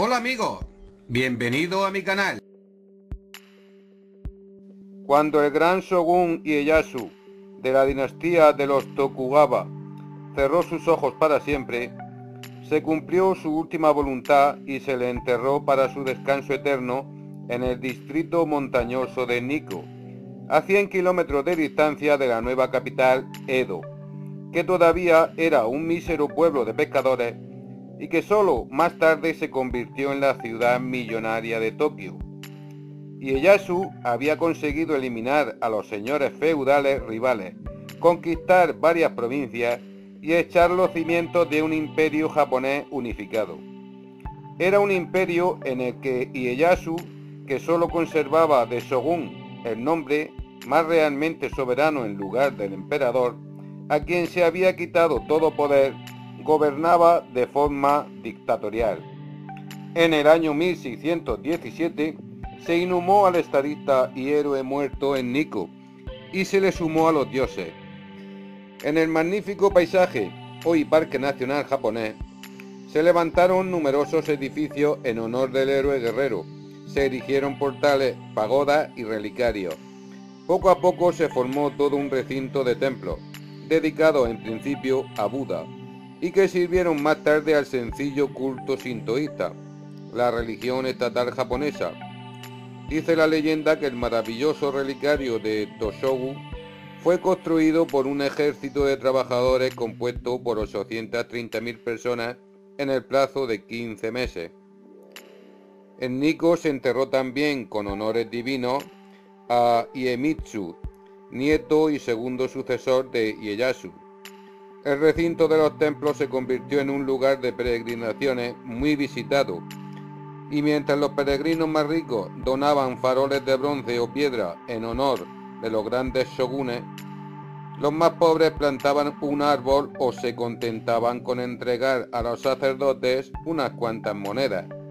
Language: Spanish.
Hola amigos, bienvenido a mi canal. Cuando el gran Shogun Ieyasu, de la dinastía de los Tokugawa, cerró sus ojos para siempre, se cumplió su última voluntad y se le enterró para su descanso eterno en el distrito montañoso de Nikko, a 100 kilómetros de distancia de la nueva capital, Edo, que todavía era un mísero pueblo de pescadores y que solo más tarde se convirtió en la ciudad millonaria de Tokio. Ieyasu había conseguido eliminar a los señores feudales rivales, conquistar varias provincias y echar los cimientos de un imperio japonés unificado. Era un imperio en el que Ieyasu, que solo conservaba de Shogun el nombre, más realmente soberano en lugar del emperador, a quien se había quitado todo poder, gobernaba de forma dictatorial. En el año 1617 se inhumó al estadista y héroe muerto en Nikko y se le sumó a los dioses. En el magnífico paisaje, hoy Parque Nacional japonés, se levantaron numerosos edificios en honor del héroe guerrero. Se erigieron portales, pagodas y relicarios. Poco a poco se formó todo un recinto de templos, dedicados en principio a Buda, y que sirvieron más tarde al sencillo culto sintoísta, la religión estatal japonesa. Dice la leyenda que el maravilloso relicario de Toshogu fue construido por un ejército de trabajadores compuesto por 830.000 personas en el plazo de 15 meses. En Nikko se enterró también con honores divinos a Iemitsu, nieto y segundo sucesor de Ieyasu. El recinto de los templos se convirtió en un lugar de peregrinaciones muy visitado, y mientras los peregrinos más ricos donaban faroles de bronce o piedra en honor de los grandes shogunes, los más pobres plantaban un árbol o se contentaban con entregar a los sacerdotes unas cuantas monedas.